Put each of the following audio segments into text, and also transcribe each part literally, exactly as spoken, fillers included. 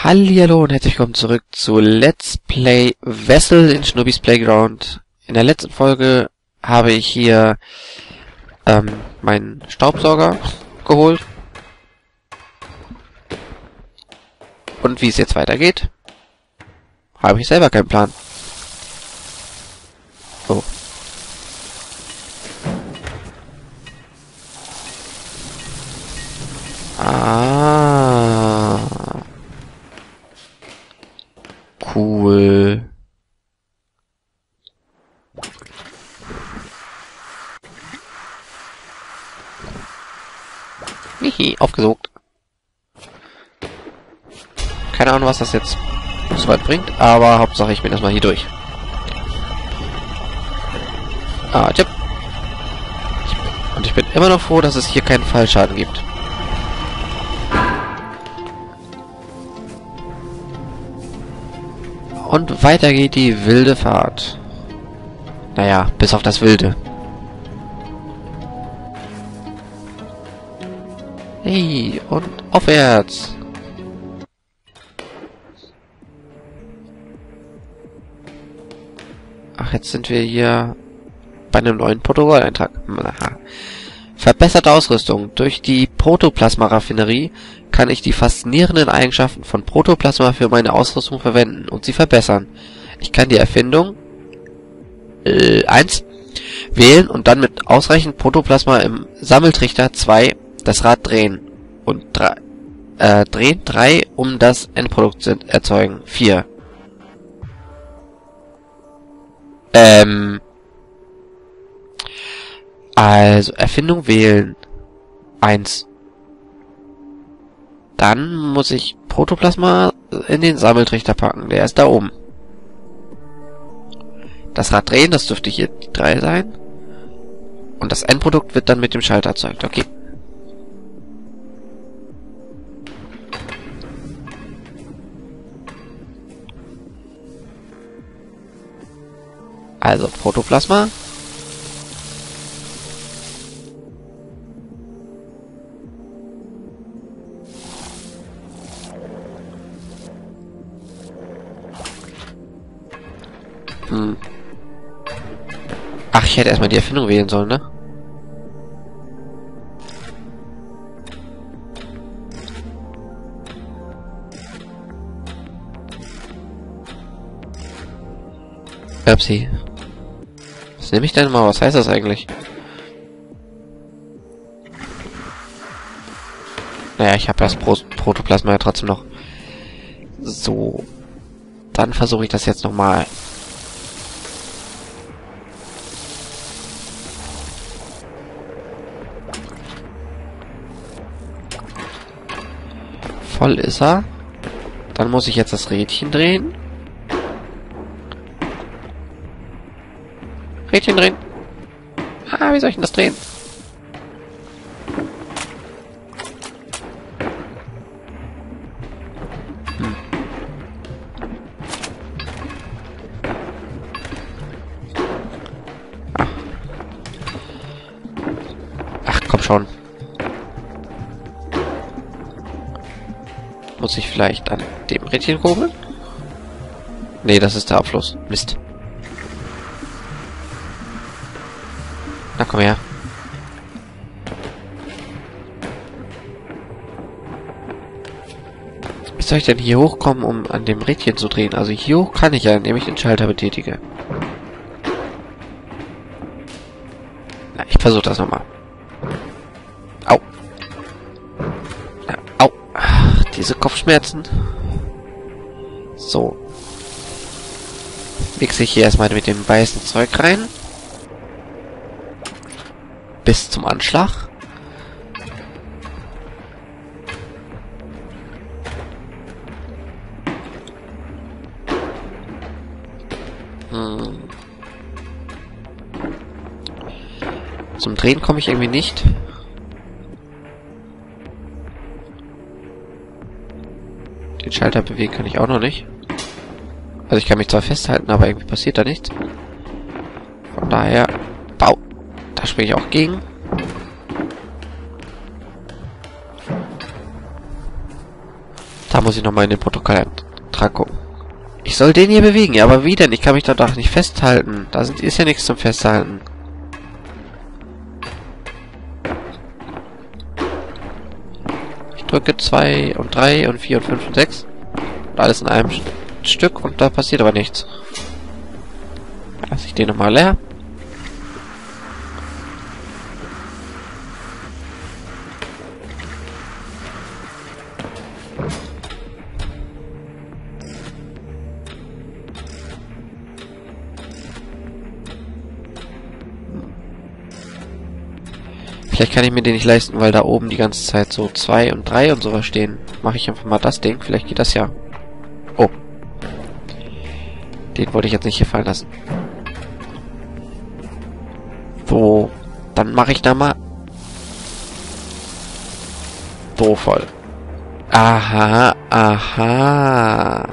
Hallihallo und herzlich willkommen zurück zu Let's Play Vessel in Schnubbis Playground. In der letzten Folge habe ich hier ähm, meinen Staubsauger geholt. Und wie es jetzt weitergeht, habe ich selber keinen Plan. Oh. Ah. Cool. Hihi, aufgesogt. Keine Ahnung, was das jetzt so weit bringt, aber Hauptsache ich bin erstmal hier durch. Ah, tipp. Und ich bin immer noch froh, dass es hier keinen Fallschaden gibt. Und weiter geht die wilde Fahrt. Naja, bis auf das Wilde. Hey, und aufwärts. Ach, jetzt sind wir hier bei einem neuen Protokolleintrag. Aha. Verbesserte Ausrüstung. Durch die Protoplasma-Raffinerie kann ich die faszinierenden Eigenschaften von Protoplasma für meine Ausrüstung verwenden und sie verbessern. Ich kann die Erfindung äh, eins wählen und dann mit ausreichend Protoplasma im Sammeltrichter zwei das Rad drehen und drei äh, drehen drei, um das Endprodukt zu erzeugen. vier. Ähm Also, Erfindung wählen. eins. Dann muss ich Protoplasma in den Sammeltrichter packen. Der ist da oben. Das Rad drehen, das dürfte hier die drei sein. Und das Endprodukt wird dann mit dem Schalter erzeugt. Okay. Also, Protoplasma. Hm. Ach, ich hätte erstmal die Erfindung wählen sollen, ne? Upsi. Was nehme ich denn mal? Was heißt das eigentlich? Naja, ich habe das Pro Protoplasma ja trotzdem noch. So. Dann versuche ich das jetzt nochmal. Voll ist er. Dann muss ich jetzt das Rädchen drehen. Rädchen drehen. Ah, wie soll ich denn das drehen? Hm. Ach. Ach, komm schon. Muss ich vielleicht an dem Rädchen kurbeln? Nee, das ist der Abfluss. Mist. Na, komm her. Wie soll ich denn hier hochkommen, um an dem Rädchen zu drehen? Also hier hoch kann ich ja, indem ich den Schalter betätige. Na, ich versuche das nochmal. Au. Na, au. Ach, diese Kopfschmerzen. So. Mixe ich hier erstmal mit dem weißen Zeug rein. Bis zum Anschlag. Hm. Zum Drehen komme ich irgendwie nicht. Den Schalter bewegen kann ich auch noch nicht. Also ich kann mich zwar festhalten, aber irgendwie passiert da nichts. Von daher... Bau! Da springe ich auch gegen. Da muss ich nochmal in den Protokolleintrag gucken. Ich soll den hier bewegen, ja, aber wie denn? Ich kann mich da doch nicht festhalten. Da sind, ist ja nichts zum Festhalten. Ich drücke zwei und drei und vier und fünf und sechs. Und alles in einem Stück und da passiert aber nichts. Lass ich den nochmal leer. Vielleicht kann ich mir den nicht leisten, weil da oben die ganze Zeit so zwei und drei und sowas stehen. Mache ich einfach mal das Ding. Vielleicht geht das ja. Oh. Den wollte ich jetzt nicht hier fallen lassen. So. Dann mache ich da mal so voll. Aha, aha.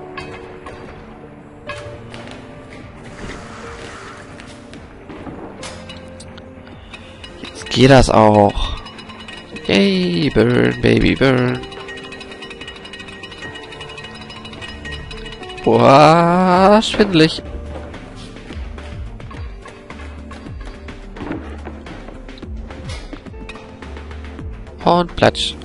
Jetzt geht das auch. Yay, burn, baby, burn. Boah, schwindelig. Und platsch.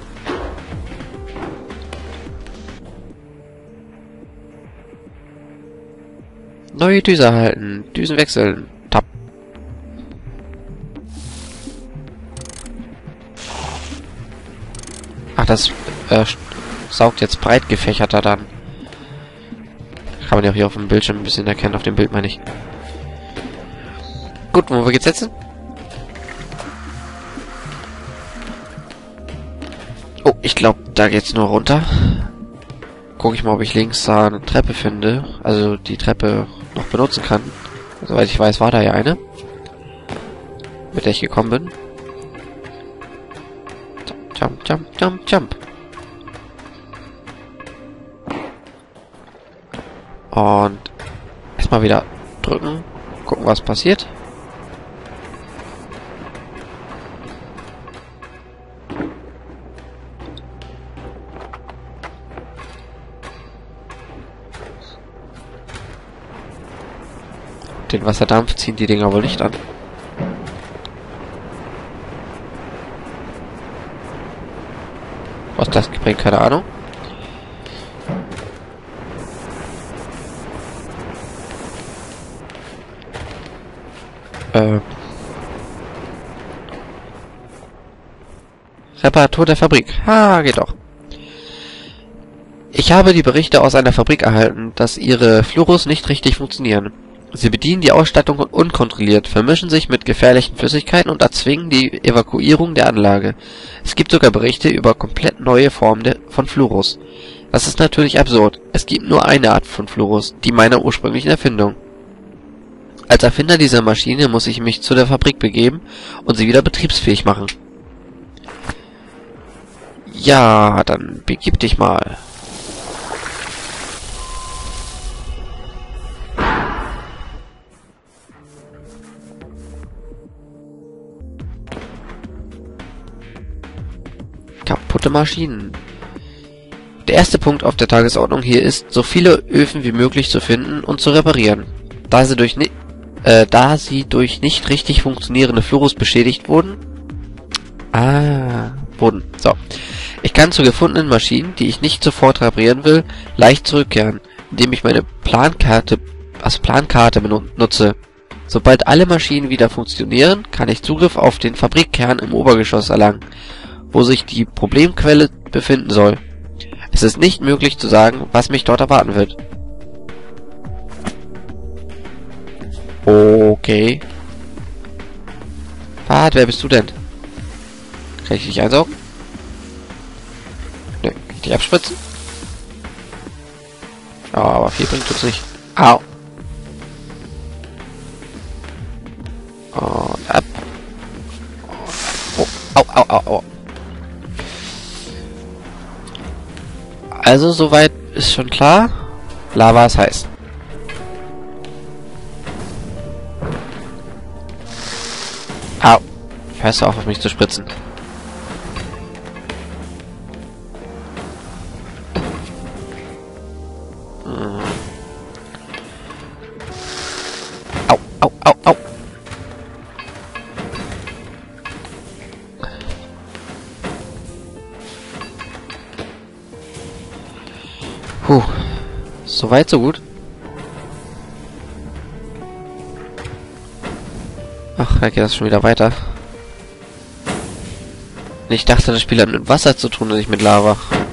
Neue Düse erhalten. Düsen wechseln. Tab. Ach, das äh, saugt jetzt breit gefächerter dann. Kann man ja auch hier auf dem Bildschirm ein bisschen erkennen. Auf dem Bild meine ich. Gut, wo wir geht's jetzt hin? Oh, ich glaube, da geht's nur runter. Gucke ich mal, ob ich links da eine Treppe finde. Also die Treppe noch benutzen kann. Soweit ich weiß, war da ja eine. Mit der ich gekommen bin. Jump, jump, jump, jump. Und erstmal wieder drücken. Gucken, was passiert. Den Wasserdampf ziehen die Dinger wohl nicht an. Was das bringt, keine Ahnung. Ähm. Reparatur der Fabrik. Ha, geht doch. Ich habe die Berichte aus einer Fabrik erhalten, dass ihre Fluoros nicht richtig funktionieren. Sie bedienen die Ausstattung unkontrolliert, vermischen sich mit gefährlichen Flüssigkeiten und erzwingen die Evakuierung der Anlage. Es gibt sogar Berichte über komplett neue Formen de von Fluoros. Das ist natürlich absurd. Es gibt nur eine Art von Fluoros, die meiner ursprünglichen Erfindung. Als Erfinder dieser Maschine muss ich mich zu der Fabrik begeben und sie wieder betriebsfähig machen. Ja, dann begib dich mal. Kaputte Maschinen. Der erste Punkt auf der Tagesordnung hier ist, so viele Öfen wie möglich zu finden und zu reparieren. Da sie durch, ni äh, da sie durch nicht richtig funktionierende Fluoros beschädigt wurden. Ah, wurden. So. Ich kann zu gefundenen Maschinen, die ich nicht sofort reparieren will, leicht zurückkehren, indem ich meine Plankarte als Plankarte benutze. Sobald alle Maschinen wieder funktionieren, kann ich Zugriff auf den Fabrikkern im Obergeschoss erlangen, wo sich die Problemquelle befinden soll. Es ist nicht möglich zu sagen, was mich dort erwarten wird. Okay. Warte, wer bist du denn? Kann ich dich einsaugen? Ne, kann ich dich abspritzen? Oh, aber viel bringt uns nicht. Au. Und ab. Oh, au, au, au, au. Also, soweit ist schon klar. Lava ist heiß. Au. Hörst du auf, auf mich zu spritzen. Hm. Au, au, au, au. Puh. So weit, so gut. Ach, da geht das schon wieder weiter. Ich dachte, das Spiel hat mit Wasser zu tun und nicht mit Lava.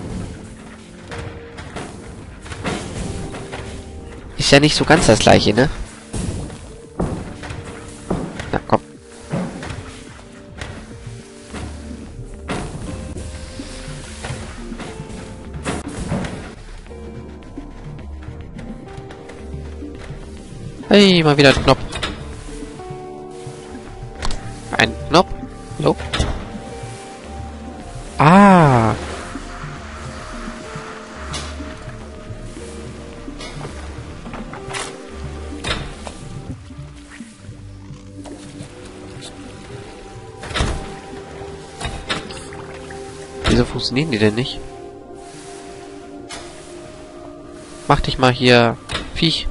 Ist ja nicht so ganz das gleiche, ne? Na, komm. Hey, mal wieder ein Knopf. Ein Knopf? Hallo? Ah. Wieso funktionieren die denn nicht? Mach dich mal hier, Viech.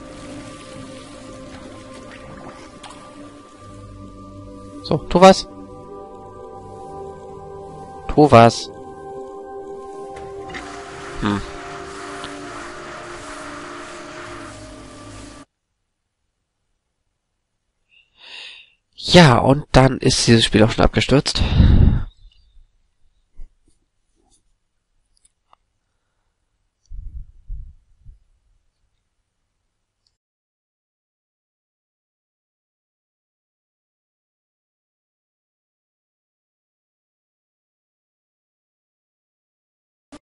So, tu was. Tu was. Hm. Ja, und dann ist dieses Spiel auch schon abgestürzt.